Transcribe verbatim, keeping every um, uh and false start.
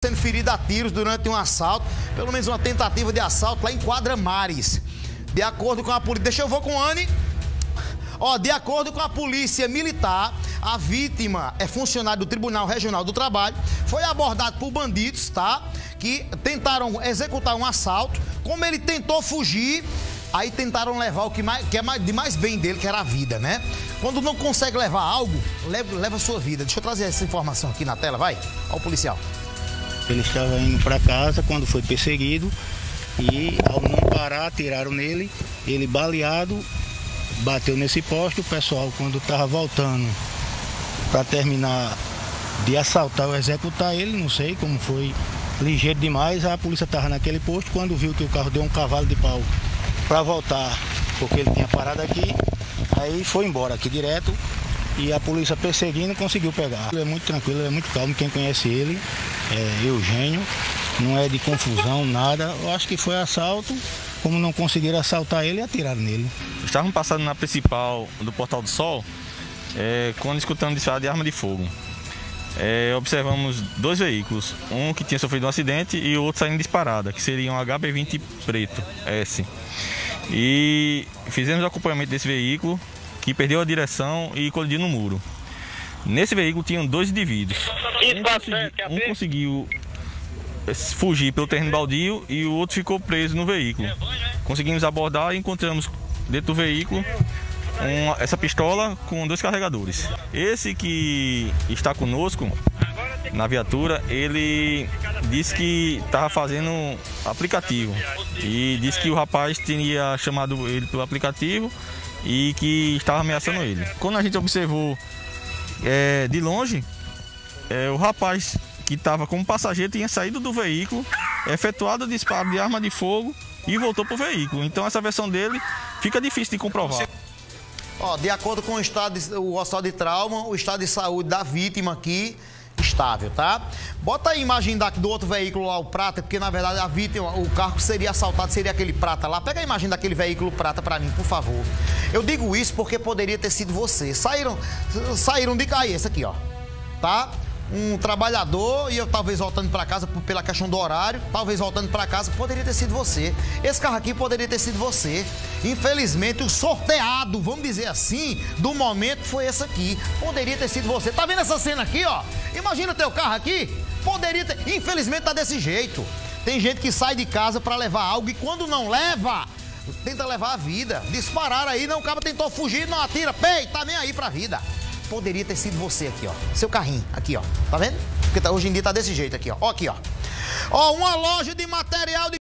sendo ferido a tiros durante um assalto, pelo menos uma tentativa de assalto lá em Quadra Mares. De acordo com a polícia... Deixa eu vou com a Anne. Ó, de acordo com a polícia militar, a vítima é funcionário do Tribunal Regional do Trabalho, foi abordado por bandidos, tá? Que tentaram executar um assalto. Como ele tentou fugir, aí tentaram levar o que, mais, que é mais, de mais bem dele, que era a vida, né? Quando não consegue levar algo, leva, leva a sua vida. Deixa eu trazer essa informação aqui na tela, vai. Ó o policial. Ele estava indo para casa quando foi perseguido e, ao não parar, atiraram nele. Ele, baleado, bateu nesse poste. O pessoal, quando estava voltando para terminar de assaltar ou executar ele, não sei como foi, ligeiro demais, a polícia estava naquele posto. Quando viu que o carro deu um cavalo de pau para voltar, porque ele tinha parado aqui, aí foi embora aqui direto e a polícia perseguindo conseguiu pegar. Ele é muito tranquilo, ele é muito calmo, quem conhece ele é Eugênio, não é de confusão, nada. Eu acho que foi assalto, como não conseguiram assaltar ele, atiraram nele. Estavam passando na principal do Portal do Sol, é, quando escutamos disparar de arma de fogo. É, observamos dois veículos, um que tinha sofrido um acidente e o outro saindo disparada, que seria um H B vinte preto S. E fizemos o acompanhamento desse veículo, que perdeu a direção e colidiu no muro. Nesse veículo tinham dois indivíduos. Um, consegui, um conseguiu fugir pelo terreno baldio e o outro ficou preso no veículo. Conseguimos abordar e encontramos dentro do veículo uma, essa pistola com dois carregadores. Esse que está conosco na viatura, ele disse que estava fazendo aplicativo e disse que o rapaz tinha chamado ele pelo aplicativo e que estava ameaçando ele. Quando a gente observou é, de longe, é, o rapaz que estava como passageiro tinha saído do veículo, efetuado o disparo de arma de fogo e voltou para o veículo. Então essa versão dele fica difícil de comprovar. Ó, de acordo com o, estado de, o hospital de trauma, o estado de saúde da vítima aqui, estável, tá? Bota a imagem daqui do outro veículo lá, o prata, porque na verdade a vítima, o carro que seria assaltado seria aquele prata lá. Pega a imagem daquele veículo prata pra mim, por favor. Eu digo isso porque poderia ter sido você. Saíram, saíram de cair, esse aqui, ó, tá? Um trabalhador e eu talvez voltando para casa pela questão do horário, talvez voltando para casa, poderia ter sido você. Esse carro aqui poderia ter sido você. Infelizmente, o sorteado, vamos dizer assim, do momento foi esse aqui. Poderia ter sido você. Tá vendo essa cena aqui, ó? Imagina o teu carro aqui. Poderia ter... Infelizmente, tá desse jeito. Tem gente que sai de casa para levar algo e quando não leva, tenta levar a vida. Dispararam aí, não, o cara tentou fugir, não atira. Pei, tá nem aí pra vida. Poderia ter sido você aqui, ó. Seu carrinho, aqui, ó. Tá vendo? Porque tá, hoje em dia tá desse jeito aqui, ó. Ó aqui, ó. Ó, uma loja de material de